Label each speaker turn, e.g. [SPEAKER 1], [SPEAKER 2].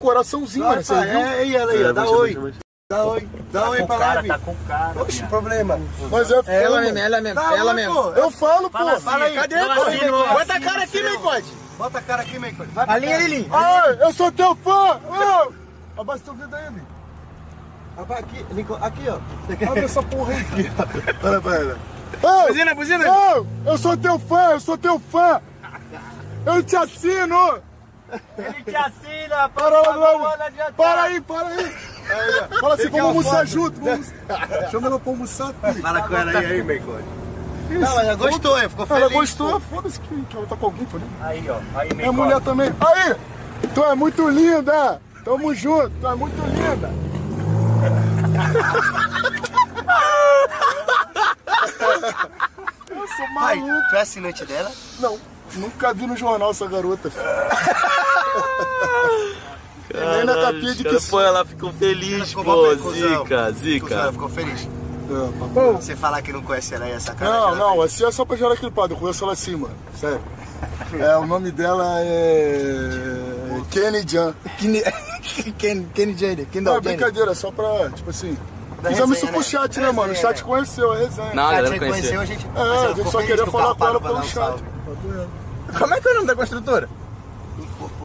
[SPEAKER 1] coraçãozinho, mano. Você viu?
[SPEAKER 2] É ela aí, ó. Dá oi. Dá oi. Dá oi pra live.
[SPEAKER 3] Tá com cara.
[SPEAKER 2] Oxe, problema.
[SPEAKER 1] Mas é
[SPEAKER 4] Ela mesmo, ela mesmo,
[SPEAKER 2] Tá,
[SPEAKER 4] ela
[SPEAKER 2] oi,
[SPEAKER 4] mesmo.
[SPEAKER 2] pô.
[SPEAKER 1] Eu falo, pô.
[SPEAKER 2] Fala aí.
[SPEAKER 4] Cadê?
[SPEAKER 2] Bota
[SPEAKER 4] a cara aqui, Meicode.
[SPEAKER 2] Bota a cara aqui, Meicode.
[SPEAKER 4] Alinha, Lilinho.
[SPEAKER 1] Ai, eu sou teu fã! Abaixa teu vidro aí, Lilinho.
[SPEAKER 2] Aqui, Lincoln, aqui, ó.
[SPEAKER 1] Abre essa porra aí.
[SPEAKER 2] Para.
[SPEAKER 4] Buzina, buzina.
[SPEAKER 1] Eu sou teu fã, eu sou teu fã! Eu te assino!
[SPEAKER 3] Ele te assina,
[SPEAKER 1] Para aí! Fala assim, vamos almoçar junto! Chama ela pra almoçar, filho.
[SPEAKER 2] Fala com ela aí, Meicode.
[SPEAKER 1] Não,
[SPEAKER 2] ela gostou, ficou feliz.
[SPEAKER 1] Ela gostou, foda-se que ela tá com alguém, tá ligado?
[SPEAKER 3] Aí, ó. Aí,
[SPEAKER 1] É mulher também. Aí! Tu é muito linda! Tamo junto, tu é muito linda! Eu sou
[SPEAKER 2] Pai,
[SPEAKER 1] maluco!
[SPEAKER 2] tu é assinante dela?
[SPEAKER 1] Não, nunca vi no jornal essa garota, filho. Nem na capinha de que
[SPEAKER 5] Pô, ela ficou feliz, pô. Zica.
[SPEAKER 2] Ela ficou feliz. Você falar que não conhece ela aí, essa cara.
[SPEAKER 1] Não, assim é só pra gerar aquele padre. Eu conheço ela assim, mano. Sério. O nome dela é. Kenny Jan.
[SPEAKER 4] Kenny Jane.
[SPEAKER 1] Não, é brincadeira, só pra, tipo assim. Fizemos isso pro chat, né, mano? O chat conheceu, a resenha.
[SPEAKER 5] Não, a
[SPEAKER 2] A
[SPEAKER 5] galera
[SPEAKER 2] gente
[SPEAKER 5] não
[SPEAKER 2] conheceu,
[SPEAKER 5] conhecia.
[SPEAKER 2] a gente.
[SPEAKER 1] A gente só queria falar com ela pelo chat.
[SPEAKER 4] Como é que é o nome da construtora?